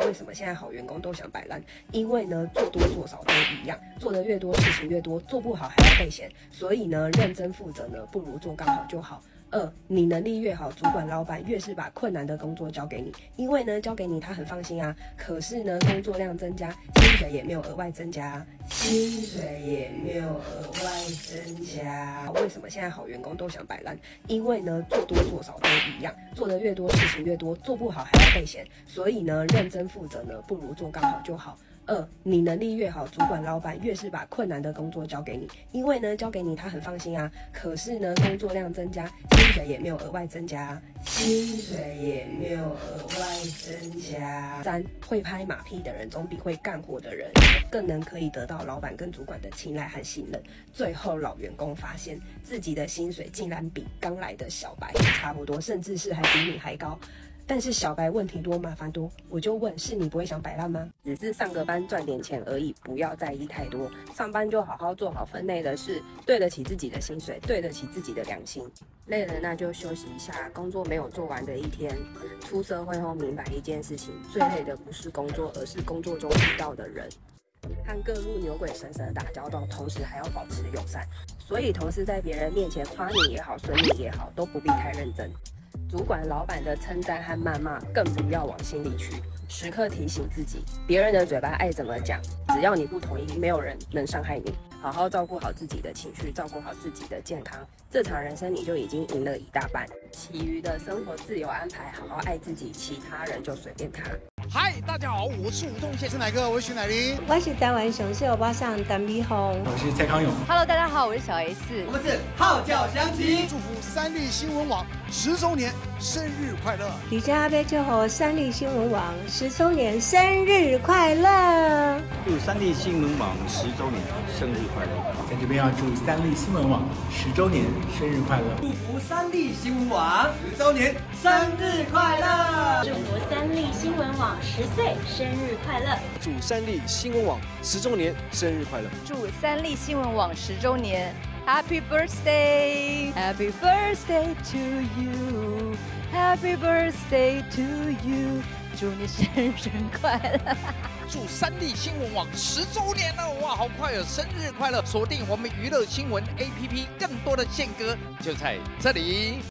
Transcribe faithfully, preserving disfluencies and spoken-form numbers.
为什么现在好员工都想摆烂？因为呢，做多做少都一样，做的越多事情越多，做不好还要被嫌。所以呢，认真负责呢，不如做刚好就好。二，你能力越好，主管老板越是把困难的工作交给你，因为呢，交给你他很放心啊。可是呢，工作量增加，薪水也没有额外增加啊，薪水也没有额外增加。为什么现在好员工都想摆烂？因为呢，做多做少都一样，做的越多事情越多，做不好还要被嫌。所以呢，认真负责呢，不如做刚好就好。二，你能力越好，主管老板越是把困难的工作交给你，因为呢，交给你他很放心啊。可是呢，工作量增加，薪水也没有额外增加啊，薪水也没有额外增加。三，会拍马屁的人总比会干活的人更能可以得到老板跟主管的青睐和信任。最后，老员工发现自己的薪水竟然比刚来的小白差不多，甚至是还比你还高。但是小白问题多麻烦多，我就问，是你不会想摆烂吗？只是上个班赚点钱而已，不要在意太多。上班就好好做好分内的事，对得起自己的薪水，对得起自己的良心。累了那就休息一下，工作没有做完的一天。出社会后明白一件事情，最累的不是工作，而是工作中遇到的人。和各路牛鬼神神打交道，同时还要保持友善。所以同事在别人面前夸你也好，损你也好，都不必太认真。主管、老板的称赞和谩骂，更不要往心里去。时刻提醒自己，别人的嘴巴爱怎么讲，只要你不同意，没有人能伤害你。好好照顾好自己的情绪，照顾好自己的健康，这场人生你就已经赢了一大半。其余的生活自由安排，好好爱自己，其他人就随便他。 嗨，大家好，我是吴宗宪，是哪个？我是徐乃麟， 我是台湾雄秀巴上陈美红， 我是蔡康永。 Hello， 大家好，我是小 S， 我们是号角响起， 祝福三立新闻网十周年生日快乐！ 李家阿贝祝贺三立新闻网十周年生日快乐！ 祝三立新闻网十周年生日快乐！ 在这边要祝三立新闻网十周年生日快乐！ 祝福三立新闻网十周年生日快乐！ 祝福三立新闻网十岁生日快乐！ 祝三立新闻网十周年生日快乐！ 祝三立新闻网十周年 Happy Birthday Happy Birthday to you Happy Birthday to you 祝你生日快乐！ 祝三立新闻网十周年了，哇，好快哦！生日快乐！锁定我们娱乐新闻 A P P， 更多的宪歌就在这里。